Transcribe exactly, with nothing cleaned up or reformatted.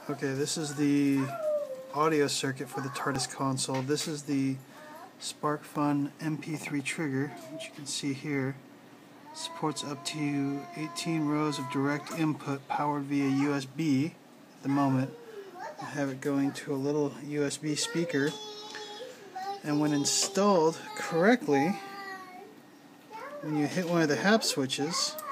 Okay, this is the audio circuit for the TARDIS console. This is the Sparkfun M P three Trigger, which you can see here. Supports up to eighteen rows of direct input powered via U S B at the moment. I have it going to a little U S B speaker, and when installed correctly, when you hit one of the hap switches,